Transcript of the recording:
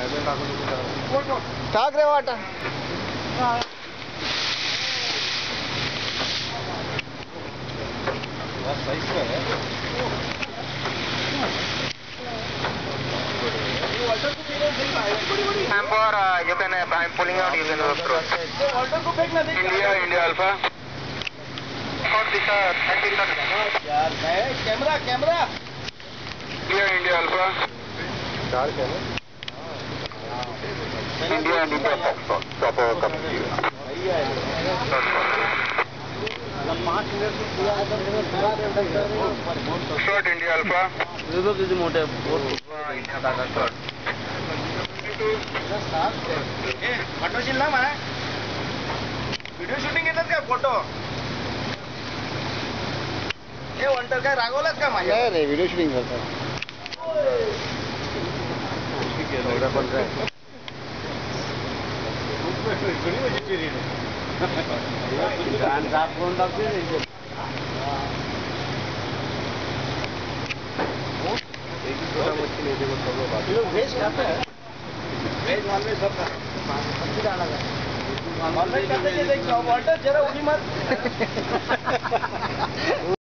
टाक रे वाटा you can I'm pulling out, you can approach. India Alpha. Camera India Alpha. India stop Short India Alpha. मोठे पाठवशील ना मला video shooting येतात का फोटो हे वंटर काय रागवलाच का माझ्या नाही व्हिडिओ शूटिंग करतात गान साफ करून टाकते वेज खाते हैं वेज नॉनवेज सब नॉनवेज खाते हैं वाटर जरा उड़ी मत